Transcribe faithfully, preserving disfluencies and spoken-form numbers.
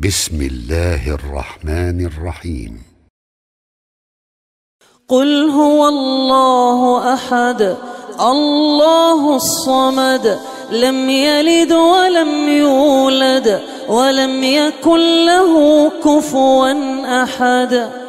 بسم الله الرحمن الرحيم. قل هو الله أحد الله الصمد لم يلد ولم يولد ولم يكن له كفوا أحد.